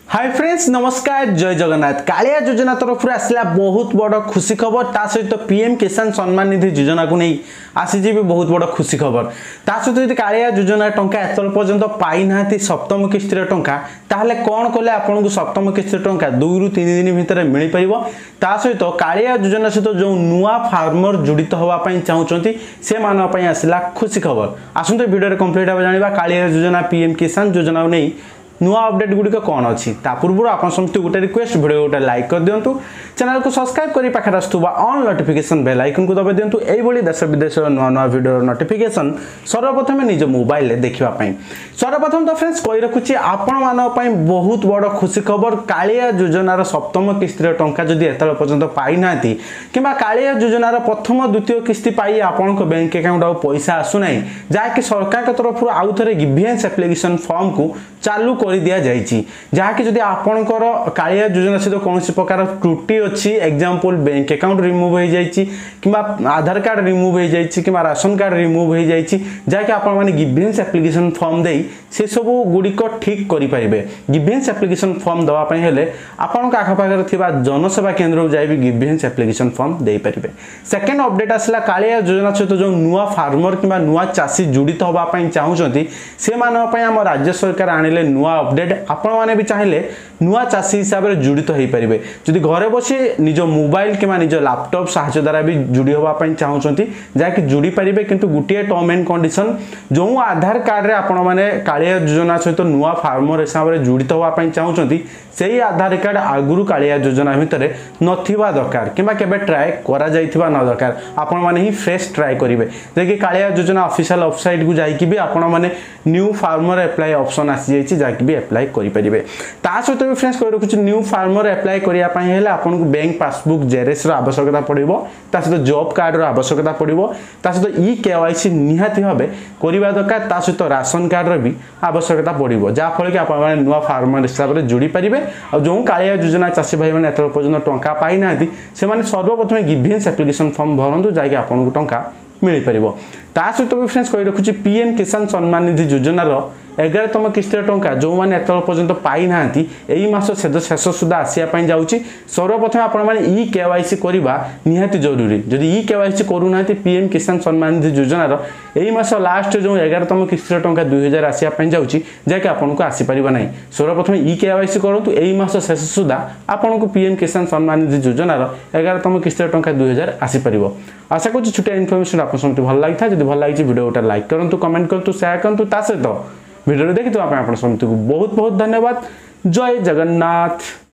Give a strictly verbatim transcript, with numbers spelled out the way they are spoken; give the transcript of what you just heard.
Hi friends नमस्कार जय जगन्नाथ। कालिया योजना तरफ आसला बहुत बड़ खुशी खबर। ता सहित पीएम किसान सम्मान निधि योजना को नहीं आसी भी बहुत बड़ खुशी खबर। ता सहित कालिया योजना टंका एतल पर्यंत पाई ना सप्तम किस्तिर टंका ताहले कौन कले आपन को सप्तम किस्तिर टंका दुई रु तीन दिन भितर मिल पारिबो। ता सहित कालिया योजना सहित जो नुआ फार्मर जड़ित होगा चाहूँगी से मान आसला खुशी खबर। आसते वीडियो कंप्लीट भाव जाना कालिया योजना पीएम किसान योजना को नहीं नुआ अपडेट गुड़िक कौन अच्छी पूर्व आप समस्त गोटे रिक्वेस्ट वीडियो गोटे लाइक कर दिंतु, चैनल को सब्सक्राइब कर पाखे आसुवा ऑन नोटिफिकेशन बेल आइकन को दबाई दिंतु। यही देश विदेश नुआ नुआ वीडियो नोटिफिकेशन सर्वप्रथम निज मोबाइल देखापी। सर्वप्रथम तो फ्रेंड्स कही रखुच्छी आपण मान बहुत बड़ खुशी खबर। कालिया योजनार सप्तम किस्तिर टंका जदि एत पर्यंत पाई ना कि कालिया योजनार प्रथम द्वितीय किस्ती पाई आपण बैंक अकाउंट आ पैसा आसुना जहाँकि सरकार तरफ आउ थे गिवेंस एप्लिकेशन फॉर्म को चालू कर दिया जाइए। जहाँकि जदि आपणकर कालिया योजना सहित कौन प्रकार त्रुटि अच्छी एग्जांपल बैंक अकाउंट रिमूव हो जाइए कि आधार कार्ड रिमूव हो जाइए कि राशन कार्ड रिमूव हो जाइए जहाँकि आपण मैंने गिवेंस एप्लिकेशन फॉर्म दे से सब गुड़िक ठीक करेंगे। गिवेंस एप्लिकेशन फॉर्म दवाई हेले आपण आखपाखे थिबा जनसेवा केंद्र जाए भी गिवेंस एप्लिकेशन फॉर्म दे पारिबे। सेकेंड अपडेट आसला कालिया योजना सहित जो नुआ फार्मर कि नुआ चाषी जुड़ित होगापी चाहूँगी से आम राज्य सरकार आनिले नुआ अपडेट। आपण माने भी चाहिए नुआ चाषी हिसाब से जुड़ित हो पारे जदि घरे बसी निज मोबाइल कि निज लैपटॉप साहाय्य द्वारा भी जुड़ी होगापी चाहूँगी जहाँकि जुड़ी पारे किंतु गोटे टर्म एंड कंडीशन जो आधार कार्ड रे आपण माने कालिया योजना सहित नुआ फार्मर हिसाब से जुड़ित होगापी चाहूँगी से आधार कार्ड आगुरी कालिया योजना भितर नथिबा दरकार कि केबे ट्राए करा जाइथिबा न दरकार आपण माने ही फ्रेश ट्राए करिवे। जे कालिया योजना ऑफिशियल वेबसाइट को जाइकि भी आपण माने न्यू फार्मर अप्लाई ऑप्शन आसी जाइछि जाकि भी अप्लाई करि परिबे। ता सहित भी फ्रेंड्स कहि रखुछि न्यू फार्मर अप्लाई करिया पई हेले आपण को बैंक पासबुक जेरेस रो आवश्यकता पड़िबो, ता सहित जॉब कार्ड रो आवश्यकता पड़िबो, ता सहित ई केवाईसी निहाती भाबे करिबा दरकार, ता सहित राशन कार्ड रो भी आवश्यकता पड़िबो जा फल कि आपण माने नुआ फार्मर हिसाब रे जुड़ी परिबे। और जो कालिया योजना चाषी भाई मैंने एत पर्यटन टंका पाई ना से सर्वप्रथम गिवेंस एप्लिकेशन फॉर्म भरतु जाकि आपको टंका मिल पार। ता सहित भी फ्रेंड्स कही रखुच्छी पीएम किसान सम्मान निधि योजनार एगारतम किस्तिर टंका जो मैंने एत पर्यटन पाई ना यही मास शेष सुधा आसापी जाऊँगी। सर्वप्रथम आपण इ केवाईसी करवा निहाती जरूरी। जदि इ केवाईसी करूना पीएम किसान सम्मान निधि योजनार यही मास लास्ट जो एगारतम किस्तिर टंका दुई हजार आसापी जाऊँगी जहाँकि आपको आसीपर ना। सर्वप्रथम इ केवाईसी करूँ यही मास शेष सुधा आपको पीएम किसान सम्मान निधि योजनार एगारतम किस्तिर टंका दुई हजार आसीपर। आशा करूँ छोटिया इनफर्मेशन आप समझते भल लगी था। जब भल लगी वीडियो गोटे लाइक करूँ, कमेंट करूँ, शेयर करूँ। ता सहित वीडियो देखी आप समस्त को बहुत बहुत धन्यवाद। जय जगन्नाथ।